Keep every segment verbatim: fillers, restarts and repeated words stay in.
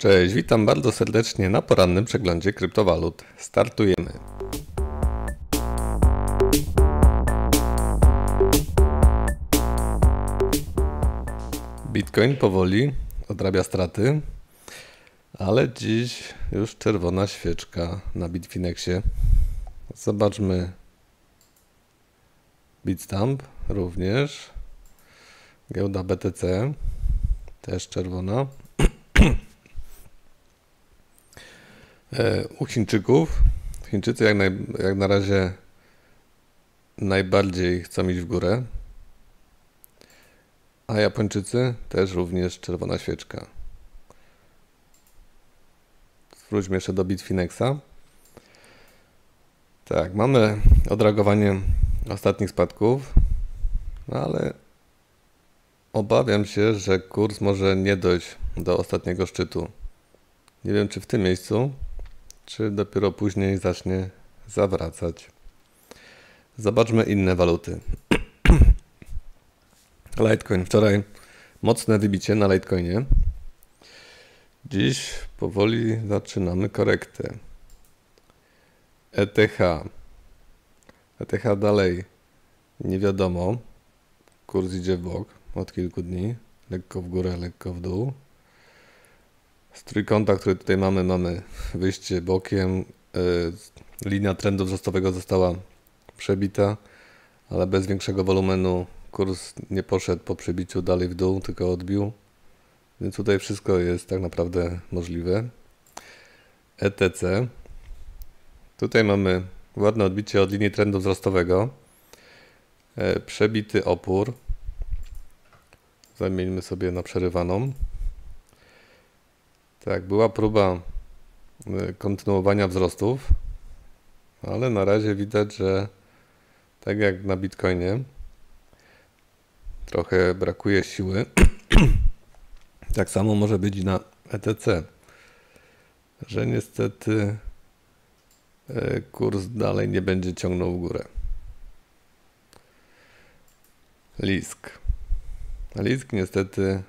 Cześć, witam bardzo serdecznie na porannym przeglądzie kryptowalut. Startujemy. Bitcoin powoli odrabia straty, ale dziś już czerwona świeczka na Bitfinexie. Zobaczmy Bitstamp również. Giełda B T C też czerwona. U Chińczyków, Chińczycy jak, naj, jak na razie najbardziej chcą iść w górę, a Japończycy też również czerwona świeczka. Wróćmy jeszcze do Bitfinexa. Tak, mamy odreagowanie ostatnich spadków, ale obawiam się, że kurs może nie dojść do ostatniego szczytu. Nie wiem, czy w tym miejscu, czy dopiero później zacznie zawracać. Zobaczmy inne waluty. Litecoin. Wczoraj mocne wybicie na Litecoinie. Dziś powoli zaczynamy korektę. E T H. E T H dalej nie wiadomo. Kurs idzie w bok od kilku dni. Lekko w górę, lekko w dół. Z trójkąta, który tutaj mamy, mamy wyjście bokiem. Yy, linia trendu wzrostowego została przebita, ale bez większego wolumenu kurs nie poszedł po przebiciu dalej w dół, tylko odbił. Więc tutaj wszystko jest tak naprawdę możliwe. E T C. Tutaj mamy ładne odbicie od linii trendu wzrostowego. Yy, przebity opór. Zamieńmy sobie na przerywaną. Tak, była próba kontynuowania wzrostów, ale na razie widać, że tak jak na Bitcoinie trochę brakuje siły. Tak samo może być i na E T C, że niestety kurs dalej nie będzie ciągnął w górę. Lisk. Lisk niestety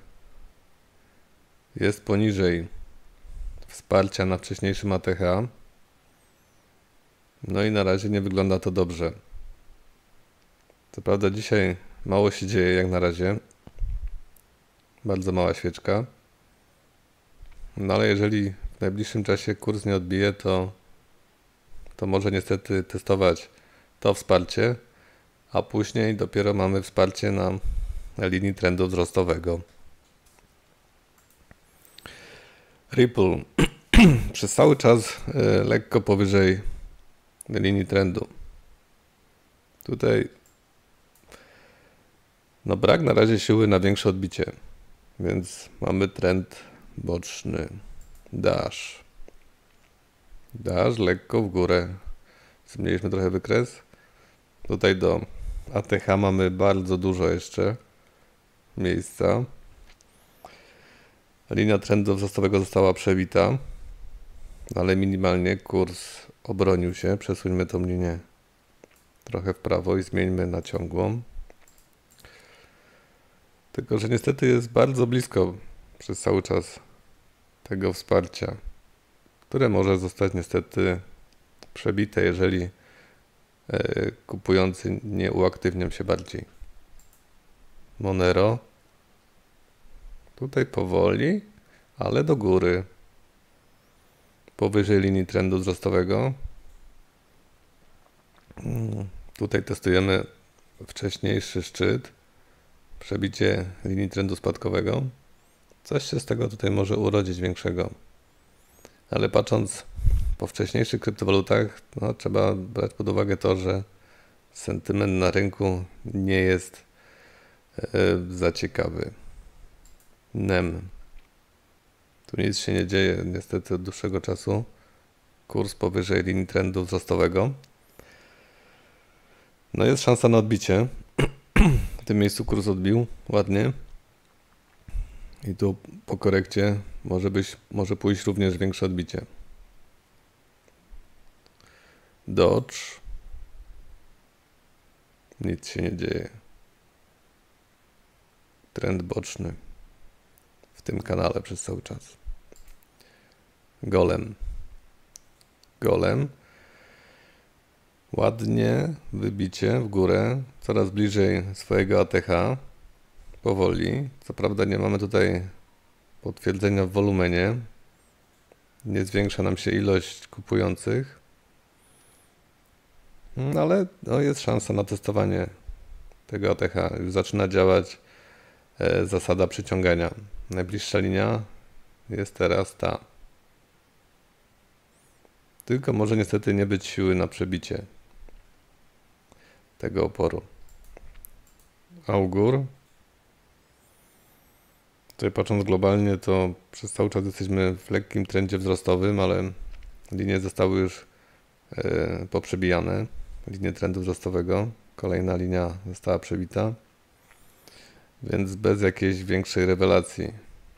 jest poniżej wsparcia na wcześniejszym A T H. No i na razie nie wygląda to dobrze. Co prawda dzisiaj mało się dzieje jak na razie. Bardzo mała świeczka. No ale jeżeli w najbliższym czasie kurs nie odbije, to, to może niestety testować to wsparcie, a później dopiero mamy wsparcie na linii trendu wzrostowego. Ripple przez cały czas y, lekko powyżej linii trendu. Tutaj no brak na razie siły na większe odbicie, więc mamy trend boczny. Dash. Dash lekko w górę. Zmniejszyliśmy trochę wykres. Tutaj do A T H mamy bardzo dużo jeszcze miejsca. Linia trendu wzrostowego została przebita, ale minimalnie kurs obronił się. Przesuńmy tą linię trochę w prawo i zmieńmy na ciągłą. Tylko że niestety jest bardzo blisko przez cały czas tego wsparcia, które może zostać niestety przebite, jeżeli kupujący nie uaktywnią się bardziej. Monero. Tutaj powoli, ale do góry. Powyżej linii trendu wzrostowego. Tutaj testujemy wcześniejszy szczyt. Przebicie linii trendu spadkowego. Coś się z tego tutaj może urodzić większego. Ale patrząc po wcześniejszych kryptowalutach, no, trzeba brać pod uwagę to, że sentyment na rynku nie jest yy, za ciekawy. N E M. Tu nic się nie dzieje niestety od dłuższego czasu. Kurs powyżej linii trendu wzrostowego. No jest szansa na odbicie. W tym miejscu kurs odbił ładnie. I tu po korekcie może być, może pójść również większe odbicie. Dodge. Nic się nie dzieje. Trend boczny w tym kanale przez cały czas. golem. Golem. Ładnie wybicie w górę, coraz bliżej swojego A T H. Powoli. Co prawda nie mamy tutaj potwierdzenia w wolumenie. Nie zwiększa nam się ilość kupujących. Ale no, jest szansa na testowanie tego A T H. Już zaczyna działać e, zasada przyciągania. Najbliższa linia jest teraz ta. Tylko może niestety nie być siły na przebicie tego oporu. Augur. Tutaj patrząc globalnie, to przez cały czas jesteśmy w lekkim trendzie wzrostowym, ale linie zostały już e, poprzebijane. Linie trendu wzrostowego. Kolejna linia została przebita. Więc bez jakiejś większej rewelacji.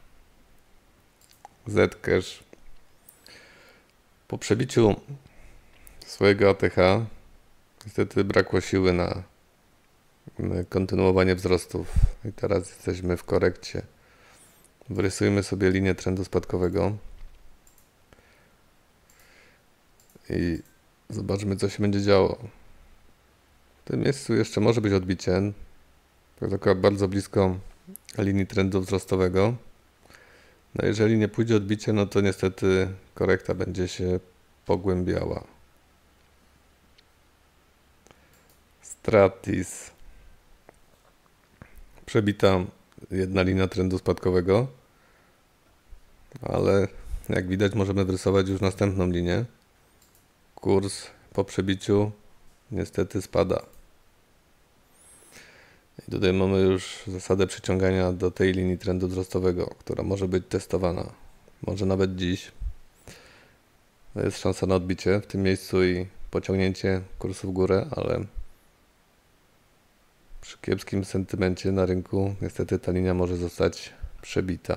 Zcash. Po przebiciu swojego A T H niestety brakło siły na kontynuowanie wzrostów. I teraz jesteśmy w korekcie. Wyrysujmy sobie linię trendu spadkowego. I zobaczmy, co się będzie działo. W tym miejscu jeszcze może być odbicie. To jest akurat bardzo blisko linii trendu wzrostowego. No jeżeli nie pójdzie odbicie, no to niestety korekta będzie się pogłębiała. Stratis. Przebita jedna linia trendu spadkowego, ale jak widać możemy wyrysować już następną linię. Kurs po przebiciu niestety spada. I tutaj mamy już zasadę przyciągania do tej linii trendu wzrostowego, która może być testowana. Może nawet dziś. Jest szansa na odbicie w tym miejscu i pociągnięcie kursu w górę, ale przy kiepskim sentymencie na rynku niestety ta linia może zostać przebita.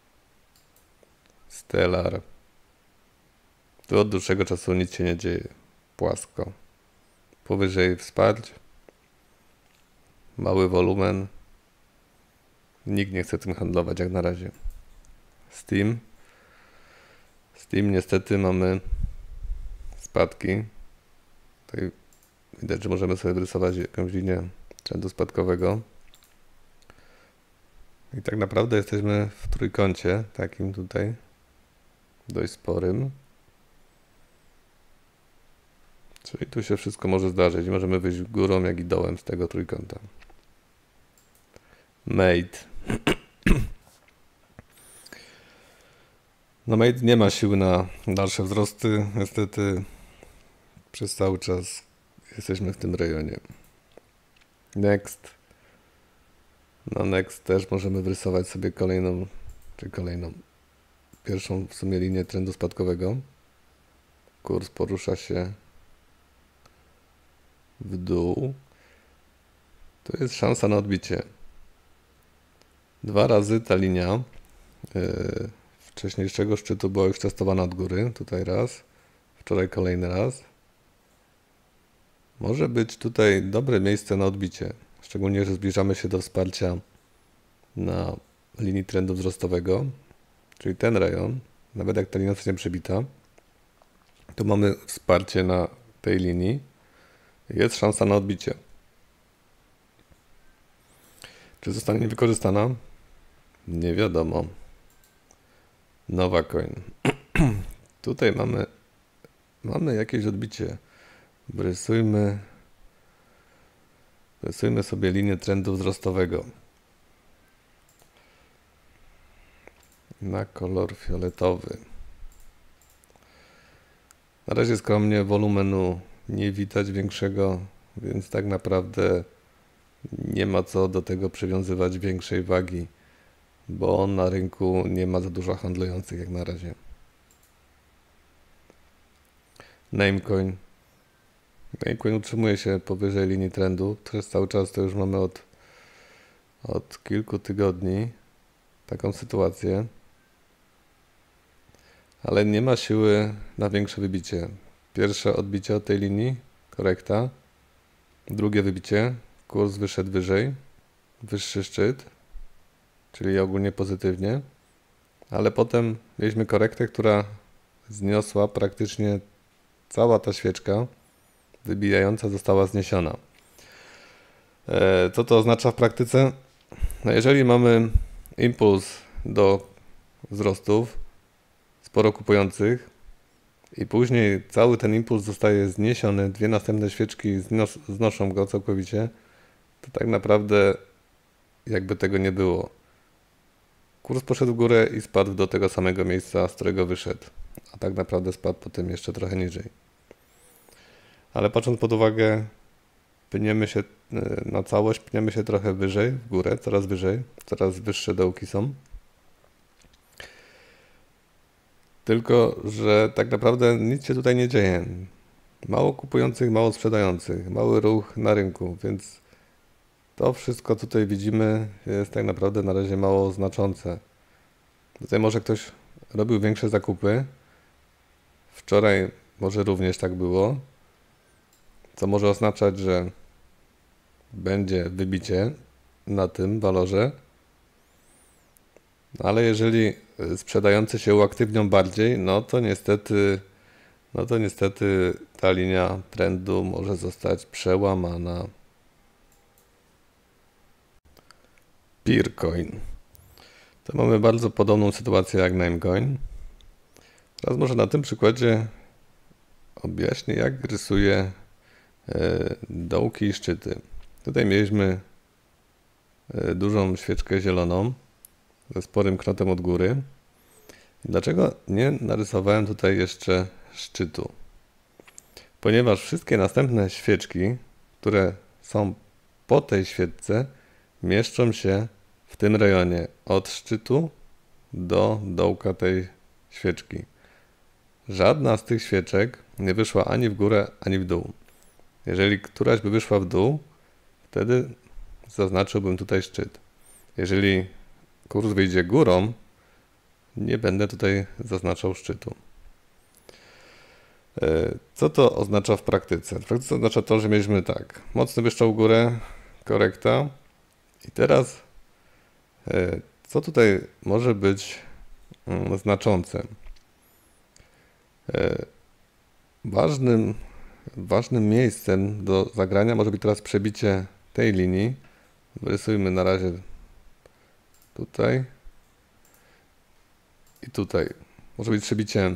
Stellar. Tu od dłuższego czasu nic się nie dzieje. Płasko. Powyżej wsparć. Mały wolumen. Nikt nie chce tym handlować jak na razie. Steam. Steam niestety mamy spadki. Tutaj widać, że możemy sobie wyrysować jakąś linię trendu spadkowego. I tak naprawdę jesteśmy w trójkącie, takim tutaj dość sporym. Czyli tu się wszystko może zdarzyć. Możemy wyjść górą, jak i dołem z tego trójkąta. Mate. No Mate nie ma siły na dalsze wzrosty. Niestety przez cały czas jesteśmy w tym rejonie. Next. Na Next też możemy wyrysować sobie kolejną, czy kolejną, pierwszą w sumie linię trendu spadkowego. Kurs porusza się w dół. To jest szansa na odbicie. Dwa razy ta linia yy, wcześniejszego szczytu była już testowana od góry. Tutaj raz. Wczoraj kolejny raz. Może być tutaj dobre miejsce na odbicie. Szczególnie, że zbliżamy się do wsparcia na linii trendu wzrostowego. Czyli ten rejon. Nawet jak ta linia zostanie przebita, to mamy wsparcie na tej linii. Jest szansa na odbicie. Czy zostanie niewykorzystana? Nie wiadomo. Nowa coin. Tutaj mamy mamy jakieś odbicie. Wyrysujmy Rysujmy sobie linię trendu wzrostowego. Na kolor fioletowy. Na razie skromnie, wolumenu nie widać większego, więc tak naprawdę nie ma co do tego przywiązywać większej wagi, bo na rynku nie ma za dużo handlujących jak na razie. Namecoin. Namecoin utrzymuje się powyżej linii trendu. Przez cały czas to już mamy od, od kilku tygodni taką sytuację. Ale nie ma siły na większe wybicie. Pierwsze odbicie od tej linii, korekta. Drugie wybicie, kurs wyszedł wyżej, wyższy szczyt, czyli ogólnie pozytywnie. Ale potem mieliśmy korektę, która zniosła praktycznie cała ta świeczka wybijająca została zniesiona. Co to oznacza w praktyce? No jeżeli mamy impuls do wzrostów, sporo kupujących i później cały ten impuls zostaje zniesiony, dwie następne świeczki znos znoszą go całkowicie, to tak naprawdę jakby tego nie było. Kurs poszedł w górę i spadł do tego samego miejsca, z którego wyszedł, a tak naprawdę spadł potem jeszcze trochę niżej. Ale patrząc pod uwagę, pniemy się na całość, pniemy się trochę wyżej, w górę, coraz wyżej, coraz wyższe dołki są. Tylko że tak naprawdę nic się tutaj nie dzieje. Mało kupujących, mało sprzedających, mały ruch na rynku, więc to wszystko tutaj widzimy jest tak naprawdę na razie mało znaczące. Tutaj może ktoś robił większe zakupy. Wczoraj może również tak było, co może oznaczać, że będzie wybicie na tym walorze. Ale jeżeli sprzedający się uaktywnią bardziej, no to niestety, no to niestety ta linia trendu może zostać przełamana. Peercoin. To mamy bardzo podobną sytuację jak Namecoin. Teraz może na tym przykładzie objaśnię, jak rysuję dołki i szczyty. Tutaj mieliśmy dużą świeczkę zieloną ze sporym knotem od góry. Dlaczego nie narysowałem tutaj jeszcze szczytu? Ponieważ wszystkie następne świeczki, które są po tej świeczce, mieszczą się w tym rejonie od szczytu do dołka tej świeczki. Żadna z tych świeczek nie wyszła ani w górę, ani w dół. Jeżeli któraś by wyszła w dół, wtedy zaznaczyłbym tutaj szczyt. Jeżeli kurs wyjdzie górą, nie będę tutaj zaznaczał szczytu. Co to oznacza w praktyce? W praktyce oznacza to, że mieliśmy tak, mocny wystrzał w górę, korekta i teraz co tutaj może być znaczące? Ważnym, ważnym miejscem do zagrania może być teraz przebicie tej linii. Wyrysujmy na razie tutaj i tutaj. Może być przebicie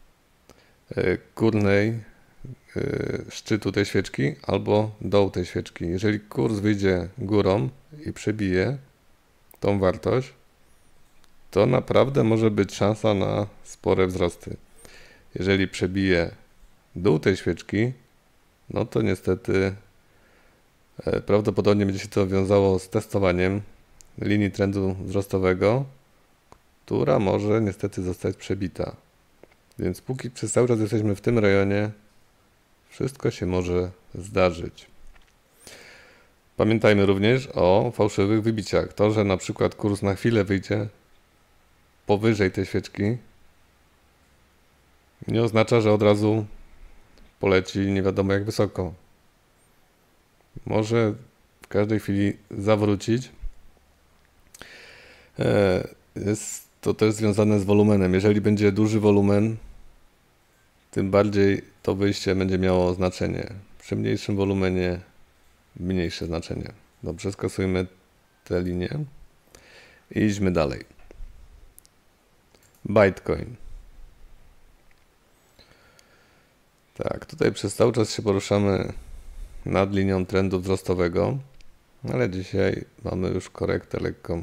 górnej szczytu tej świeczki albo dołu tej świeczki. Jeżeli kurs wyjdzie górą i przebije tą wartość, to naprawdę może być szansa na spore wzrosty. Jeżeli przebije dół tej świeczki, no to niestety prawdopodobnie będzie się to wiązało z testowaniem linii trendu wzrostowego, która może niestety zostać przebita. Więc póki przez cały czas jesteśmy w tym rejonie, wszystko się może zdarzyć. Pamiętajmy również o fałszywych wybiciach. To, że na przykład kurs na chwilę wyjdzie powyżej tej świeczki, nie oznacza, że od razu poleci nie wiadomo jak wysoko. Może w każdej chwili zawrócić. Jest to też związane z wolumenem. Jeżeli będzie duży wolumen, tym bardziej to wyjście będzie miało znaczenie. Przy mniejszym wolumenie mniejsze znaczenie. Dobrze, skasujmy tę linię i idźmy dalej. Bitcoin. Tak, tutaj przez cały czas się poruszamy nad linią trendu wzrostowego, ale dzisiaj mamy już korektę lekką.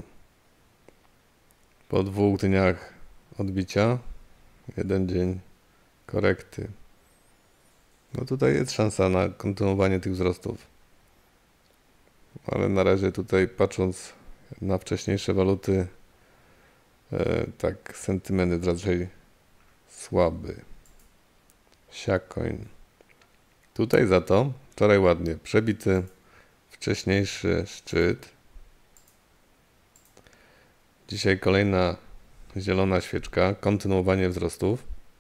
Po dwóch dniach odbicia, jeden dzień korekty. No tutaj jest szansa na kontynuowanie tych wzrostów. Ale na razie tutaj patrząc na wcześniejsze waluty, e, tak sentyment jest raczej słaby. Siacoin. Tutaj za to wczoraj ładnie przebity wcześniejszy szczyt. Dzisiaj kolejna zielona świeczka, kontynuowanie wzrostów.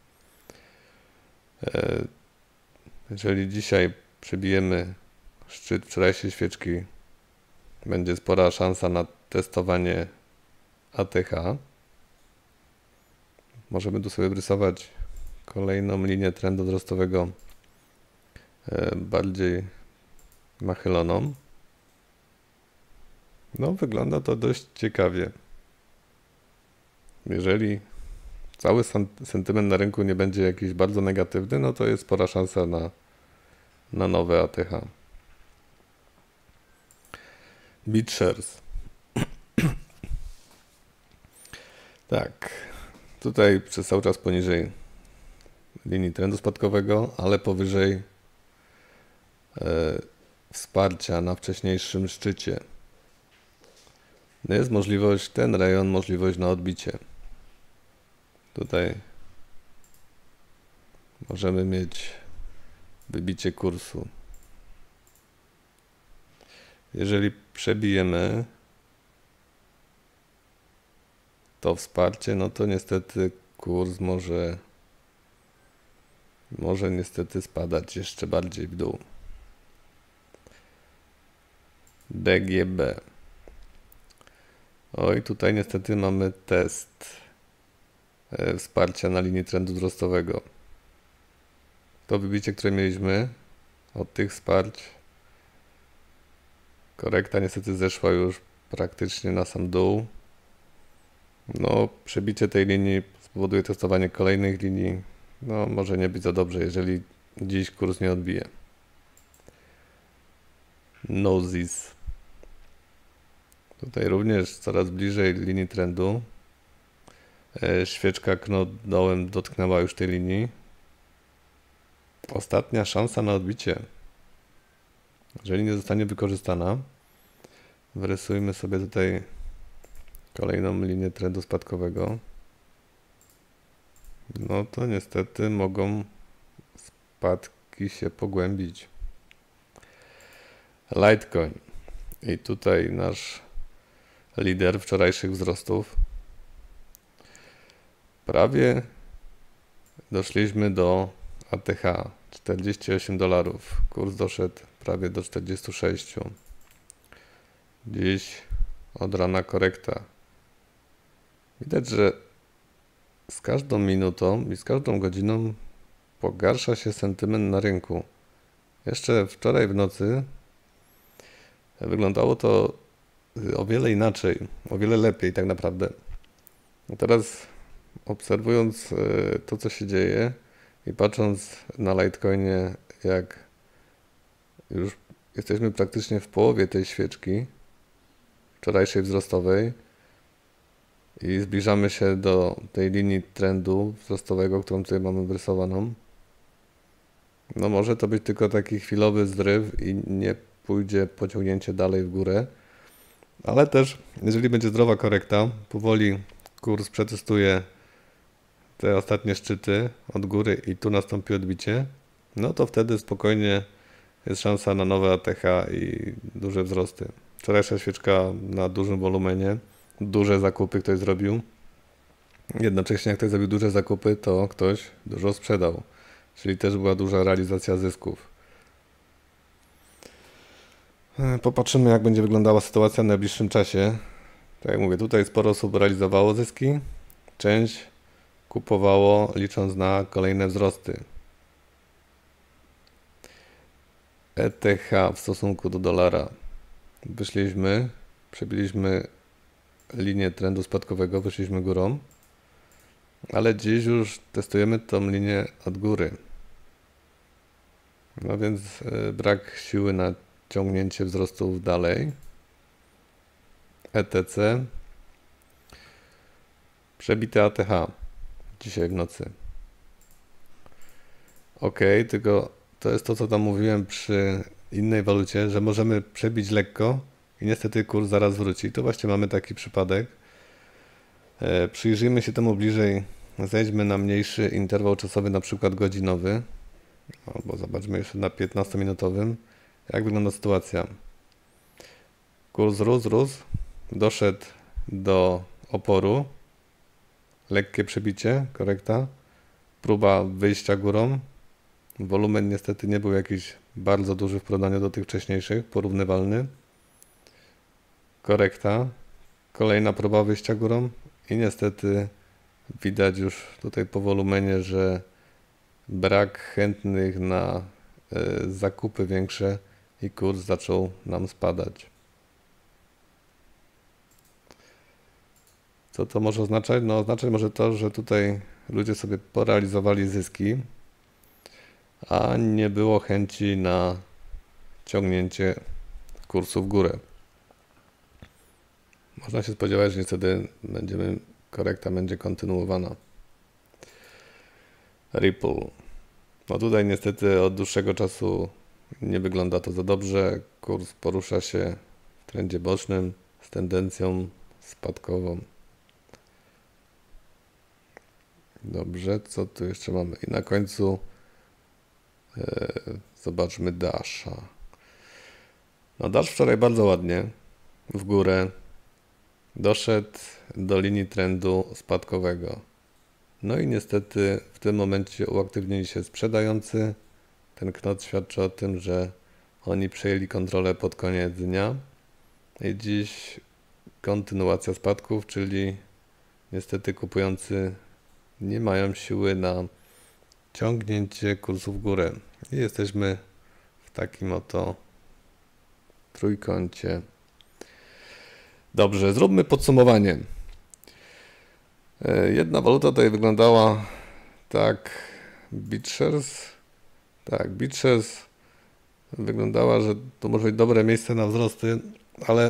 Jeżeli dzisiaj przebijemy szczyt wczorajszej świeczki, będzie spora szansa na testowanie A T H. Możemy tu sobie wyrysować kolejną linię trendu wzrostowego bardziej nachyloną. No, wygląda to dość ciekawie. Jeżeli cały sentyment na rynku nie będzie jakiś bardzo negatywny, no to jest spora szansa na, na nowe A T H. BitShares. Tak, tutaj przez cały czas poniżej linii trendu spadkowego, ale powyżej e, wsparcia na wcześniejszym szczycie. Jest możliwość, ten rejon, możliwość na odbicie. Tutaj możemy mieć wybicie kursu. Jeżeli przebijemy to wsparcie, no to niestety kurs może może niestety spadać jeszcze bardziej w dół. D G B. Oj, tutaj niestety mamy test e, wsparcia na linii trendu wzrostowego. To wybicie, które mieliśmy od tych wsparć, korekta niestety zeszła już praktycznie na sam dół. No, przebicie tej linii spowoduje testowanie kolejnych linii. No, może nie być za dobrze, jeżeli dziś kurs nie odbije. Nozis. Tutaj również coraz bliżej linii trendu. E, świeczka knot dołem dotknęła już tej linii. Ostatnia szansa na odbicie. Jeżeli nie zostanie wykorzystana, wyrysujmy sobie tutaj kolejną linię trendu spadkowego. No to niestety mogą spadki się pogłębić. Litecoin. I tutaj nasz lider wczorajszych wzrostów. Prawie doszliśmy do A T H. czterdzieści osiem dolarów. Kurs doszedł prawie do czterdziestu sześciu. Dziś od rana korekta. Widać, że z każdą minutą i z każdą godziną pogarsza się sentyment na rynku. Jeszcze wczoraj w nocy wyglądało to o wiele inaczej, o wiele lepiej tak naprawdę. A teraz obserwując to, co się dzieje i patrząc na Litecoinie, jak już jesteśmy praktycznie w połowie tej świeczki wczorajszej wzrostowej i zbliżamy się do tej linii trendu wzrostowego, którą tutaj mamy wyrysowaną. No może to być tylko taki chwilowy zryw i nie pójdzie pociągnięcie dalej w górę. Ale też, jeżeli będzie zdrowa korekta, powoli kurs przetestuje te ostatnie szczyty od góry i tu nastąpi odbicie, no to wtedy spokojnie jest szansa na nowe A T H i duże wzrosty. Wczorajsza świeczka na dużym wolumenie, duże zakupy ktoś zrobił. Jednocześnie jak ktoś zrobił duże zakupy, to ktoś dużo sprzedał, czyli też była duża realizacja zysków. Popatrzymy, jak będzie wyglądała sytuacja w najbliższym czasie. Tak jak mówię, tutaj sporo osób realizowało zyski, część kupowało licząc na kolejne wzrosty. E T H w stosunku do dolara. Wyszliśmy, przebiliśmy linię trendu spadkowego, wyszliśmy górą, ale dziś już testujemy tą linię od góry. No więc brak siły na ciągnięcie wzrostów dalej. E T C. Przebite A T H dzisiaj w nocy. Ok, tylko to jest to, co tam mówiłem przy innej walucie, że możemy przebić lekko i niestety kurs zaraz wróci. To właśnie mamy taki przypadek. E, przyjrzyjmy się temu bliżej. Zejdźmy na mniejszy interwał czasowy, na przykład godzinowy. Albo zobaczmy jeszcze na piętnastominutowym. Jak wygląda sytuacja? Kurs rósł, rósł, doszedł do oporu, lekkie przebicie, korekta, próba wyjścia górą, wolumen niestety nie był jakiś bardzo duży w porównaniu do tych wcześniejszych, porównywalny, korekta, kolejna próba wyjścia górą i niestety widać już tutaj po wolumenie, że brak chętnych na y, zakupy większe i kurs zaczął nam spadać. Co to może oznaczać? No oznaczać może to, że tutaj ludzie sobie porealizowali zyski, a nie było chęci na ciągnięcie kursu w górę. Można się spodziewać, że niestety będziemy, korekta będzie kontynuowana. Ripple. No tutaj niestety od dłuższego czasu nie wygląda to za dobrze. Kurs porusza się w trendzie bocznym z tendencją spadkową. Dobrze, co tu jeszcze mamy? I na końcu e, zobaczmy Dasha. No Dash wczoraj bardzo ładnie w górę doszedł do linii trendu spadkowego. No i niestety w tym momencie uaktywnili się sprzedający. Ten knot świadczy o tym, że oni przejęli kontrolę pod koniec dnia. I dziś kontynuacja spadków, czyli niestety kupujący nie mają siły na ciągnięcie kursu w górę. I jesteśmy w takim oto trójkącie. Dobrze, zróbmy podsumowanie. Jedna waluta tutaj wyglądała tak, BitShares. Tak, BitShares wyglądała, że to może być dobre miejsce na wzrosty, ale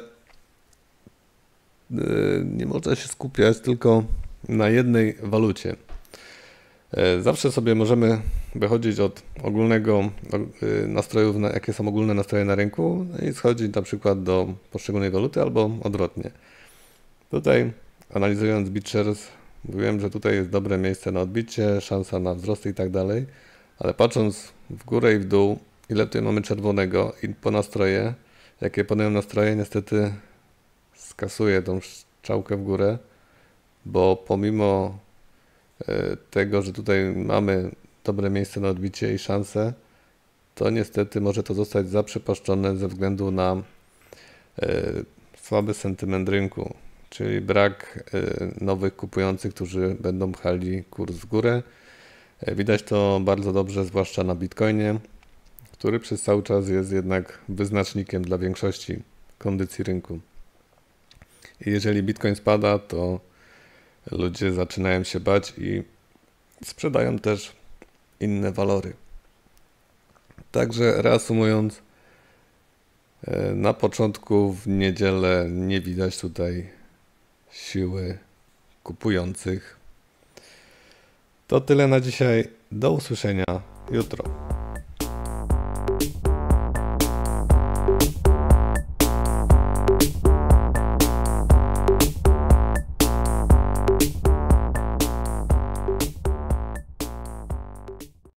nie można się skupiać tylko na jednej walucie. Zawsze sobie możemy wychodzić od ogólnego nastroju, jakie są ogólne nastroje na rynku i schodzić na przykład do poszczególnej waluty albo odwrotnie. Tutaj analizując BitShares mówiłem, że tutaj jest dobre miejsce na odbicie, szansa na wzrosty i tak dalej, ale patrząc w górę i w dół, ile tutaj mamy czerwonego i po nastroje, jakie panują nastroje, niestety skasuję tą strzałkę w górę, bo pomimo tego, że tutaj mamy dobre miejsce na odbicie i szanse, to niestety może to zostać zaprzepaszczone ze względu na słaby sentyment rynku, czyli brak nowych kupujących, którzy będą pchali kurs w górę. Widać to bardzo dobrze, zwłaszcza na Bitcoinie, który przez cały czas jest jednak wyznacznikiem dla większości kondycji rynku. I jeżeli Bitcoin spada, to ludzie zaczynają się bać i sprzedają też inne walory. Także reasumując, na początku w niedzielę nie widać tutaj siły kupujących. To tyle na dzisiaj. Do usłyszenia jutro.